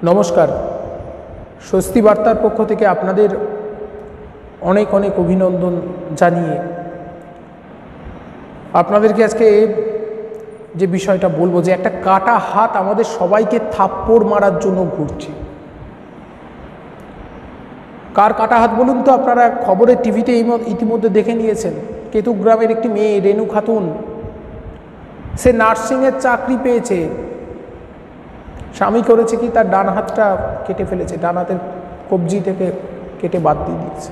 নমস্কার। স্বস্তি বার্তার পক্ষ থেকে আপনাদের অনেক অনেক অভিনন্দন জানিয়ে আপনাদেরকে আজকে যে বিষয়টা বলবো, যে একটা কাটা হাত আমাদের সবাইকে থাপ্পড় মারার জন্য ঘুরছে। কার কাটা হাত বলুন তো? আপনারা খবরে টিভিতে ইতিমধ্যে দেখে নিয়েছেন। কেতুগ্রামের একটি মেয়ে রেণু খাতুন, সে নার্সিংয়ের চাকরি পেয়েছে। স্বামী করেছে কি, তার ডান হাতটা কেটে ফেলেছে, ডান হাতের কবজি থেকে কেটে বাদ দিয়ে দিয়েছে।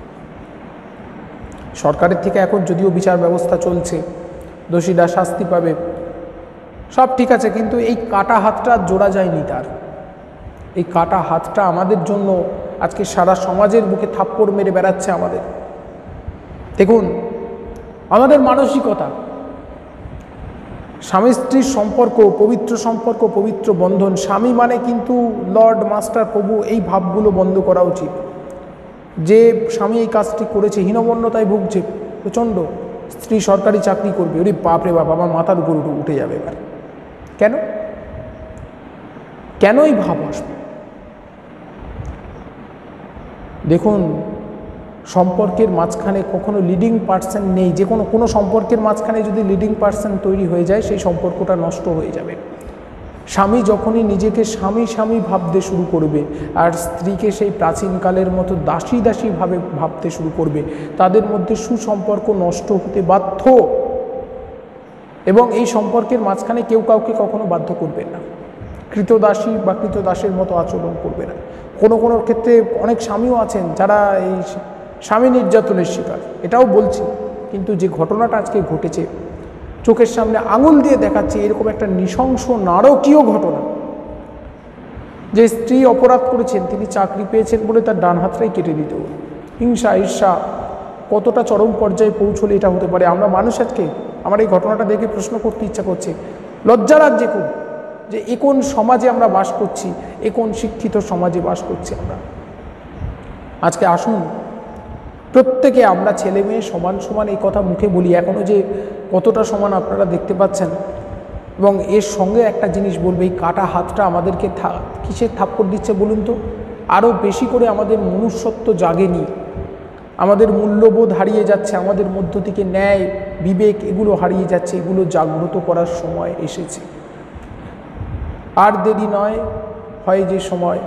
সরকারের থেকে এখন যদিও বিচার ব্যবস্থা চলছে, দোষীরা শাস্তি পাবে, সব ঠিক আছে, কিন্তু এই কাটা হাতটা জোড়া যায়নি তার। এই কাটা হাতটা আমাদের জন্য আজকে সারা সমাজের বুকে থাপ্পড় মেরে বেড়াচ্ছে আমাদের। দেখুন, আমাদের মানসিকতা, স্বামী স্ত্রীর সম্পর্ক, পবিত্র সম্পর্ক, পবিত্র বন্ধন। স্বামী মানে কিন্তু লর্ড, মাস্টার, প্রভু, এই ভাবগুলো বন্ধ করা উচিত। যে স্বামী এই কাজটি করেছে, হীনমন্যতায় ভুগছে প্রচণ্ড, স্ত্রী সরকারি চাকরি করবে, ওরে বাপরে বাপ, আমার মাথার উপর উঠে যাবে এবার। কেন কেন এই ভাব আসবে? দেখুন, সম্পর্কের মাঝখানে কখনো লিডিং পার্সন নেই। যে কোনো সম্পর্কের মাঝখানে যদি লিডিং পার্সন তৈরি হয়ে যায়, সেই সম্পর্কটা নষ্ট হয়ে যাবে। স্বামী যখনই নিজেকে স্বামী স্বামী ভাবতে শুরু করবে আর স্ত্রীকে সেই প্রাচীনকালের মতো দাসী দাসী ভাবে ভাবতে শুরু করবে, তাদের মধ্যে সুসম্পর্ক নষ্ট হতে বাধ্য। এবং এই সম্পর্কের মাঝখানে কেউ কাউকে কখনো বাধ্য করবে না, কৃতদাসী বা কৃতদাসের মতো আচরণ করবে না। কোনো ক্ষেত্রে অনেক স্বামীও আছেন যারা এই স্বামী নির্যাতনের শিকার, এটাও বলছি। কিন্তু যে ঘটনাটা আজকে ঘটেছে, চোখের সামনে আঙুল দিয়ে দেখাচ্ছে, এরকম একটা নৃশংস নারকীয় ঘটনা। যে স্ত্রী অপরাধ করেছেন, তিনি চাকরি পেয়েছেন বলে তার ডান হাতটাই কেটে দিতে হবে। হিংসা, ঈর্ষা কতটা চরম পর্যায়ে পৌঁছলে এটা হতে পারে? আমরা মানুষ আজকে, আমার এই ঘটনাটা দেখে প্রশ্ন করতে ইচ্ছা করছে, লজ্জা লাগছে খুব, যে এ কোন সমাজে আমরা বাস করছি, এ কোন শিক্ষিত সমাজে বাস করছি আমরা। আজকে আসুন প্রত্যেকে আমরা ছেলে মেয়ে সমান সমান, এই কথা মুখে বলি। এখনও যে কতটা সমান আপনারা দেখতে পাচ্ছেন। এবং এর সঙ্গে একটা জিনিস বলবে, এই কাটা হাতটা আমাদেরকে কিসের থাপ্পড় দিচ্ছে বলুন তো? আরও বেশি করে আমাদের মনুষ্যত্ব জাগেনি, আমাদের মূল্যবোধ হারিয়ে যাচ্ছে, আমাদের মধ্য থেকে ন্যায়, বিবেক এগুলো হারিয়ে যাচ্ছে। এগুলো জাগ্রত করার সময় এসেছে। আর দেরি নয়, হয় যে সময়।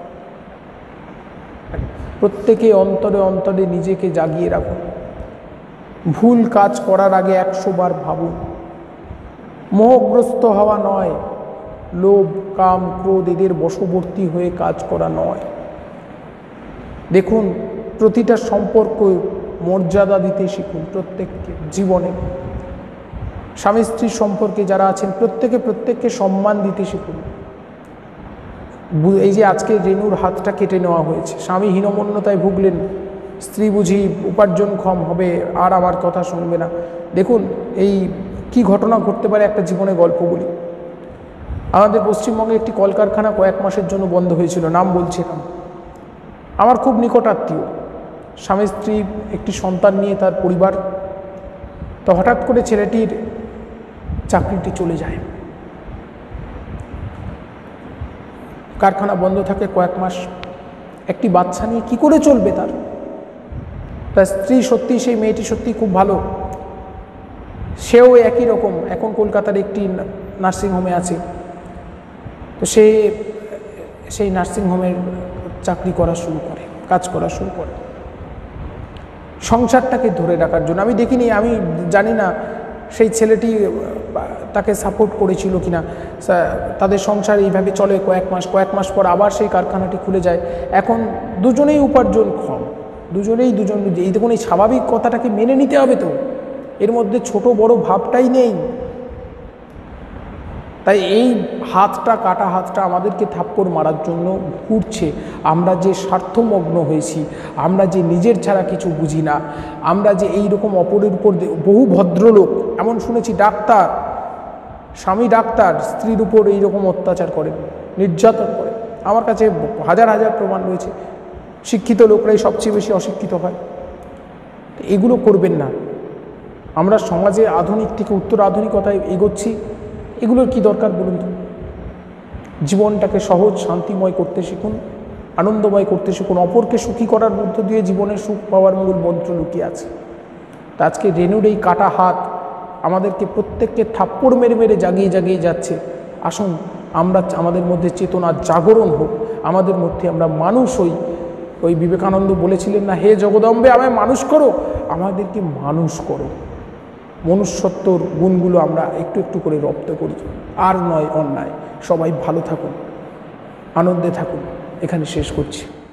প্রত্যেকে অন্তরে অন্তরে নিজেকে জাগিয়ে রাখুন। ভুল কাজ করার আগে 100 বার ভাবুন। মোহগ্রস্ত হওয়া নয়, লোভ, কাম, ক্রোধ এদের বশবর্তী হয়ে কাজ করা নয়। দেখুন, প্রতিটা সম্পর্ক মর্যাদা দিতে শিখুন প্রত্যেককে জীবনে। স্বামী স্ত্রীর সম্পর্কে যারা আছেন, প্রত্যেককে সম্মান দিতে শিখুন। এই যে আজকে রেণুর হাতটা কেটে নেওয়া হয়েছে, স্বামী হীনমন্যতায় ভুগলেন, স্ত্রী বুঝি উপার্জন ক্ষম হবে, আর আমার কথা শুনবে না। দেখুন এই কি ঘটনা ঘটতে পারে, একটা জীবনে গল্প বলি। আমাদের পশ্চিমবঙ্গে একটি কলকারখানা কয়েক মাসের জন্য বন্ধ হয়েছিল, নাম বলছিলাম। আমার খুব নিকটাত্মীয়, স্বামী স্ত্রী, একটি সন্তান নিয়ে তার পরিবার। তো হঠাৎ করে ছেলেটির চাকরিটি চলে যায়, কারখানা বন্ধ থাকে কয়েক মাস। একটি বাচ্চা নিয়ে কি করে চলবে তার? তার স্ত্রী সত্যি, সেই মেয়েটি সত্যি খুব ভালো, সেও একই রকম, এখন কলকাতার একটি নার্সিংহোমে আছে। তো সে সেই নার্সিংহোমের চাকরি করা শুরু করে, কাজ করা শুরু করে সংসারটাকে ধরে রাখার জন্য। আমি দেখিনি, আমি জানি না সেই ছেলেটি তাকে সাপোর্ট করেছিল কিনা। তাদের সংসার এইভাবে চলে কয়েক মাস পর আবার সেই কারখানাটি খুলে যায়। এখন দুজনেই উপার্জন ক্ষম, দুজন, এই দেখুন, এই স্বাভাবিক কথাটাকে মেনে নিতে হবে তো, এর মধ্যে ছোট বড় ভাবটাই নেই। তাই এই হাতটা, কাটা হাতটা আমাদেরকে থাপ্পড় মারার জন্য ঘুরছে। আমরা যে স্বার্থমগ্ন হয়েছি, আমরা যে নিজের ছাড়া কিছু বুঝি না, আমরা যে এই রকম অপরের উপর, বহু ভদ্রলোক, এমন শুনেছি ডাক্তার, স্বামী ডাক্তার, স্ত্রীর উপর এইরকম অত্যাচার করেন, নির্যাতন করেন। আমার কাছে হাজার হাজার প্রমাণ রয়েছে। শিক্ষিত লোকরাই সবচেয়ে বেশি অশিক্ষিত হয়। এগুলো করবেন না। আমরা সমাজে আধুনিক থেকে উত্তর আধুনিকতায় এগোচ্ছি, এগুলোর কি দরকার বলুন তো? জীবনটাকে সহজ শান্তিময় করতে শিখুন, আনন্দময় করতে শিখুন। অপরকে সুখী করার মধ্য দিয়ে জীবনের সুখ পাওয়ার মূল মন্ত্র লুকিয়ে আছে। তা আজকে রেণুর এই কাটা হাত আমাদেরকে প্রত্যেককে থাপ্পড় মেরে মেরে জাগিয়ে জাগিয়ে যাচ্ছে। আসুন আমরা আমাদের মধ্যে চেতনার জাগরণ হোক, আমাদের মধ্যে আমরা মানুষ হই। ওই বিবেকানন্দ বলেছিলেন না, হে জগদম্বে আমায় মানুষ করো, আমাদেরকে মানুষ করো। মনুষ্যত্বর গুণগুলো আমরা একটু একটু করে রপ্ত করি, আর নয় অন্যায়। সবাই ভালো থাকুন, আনন্দে থাকুন। এখানে শেষ করছি।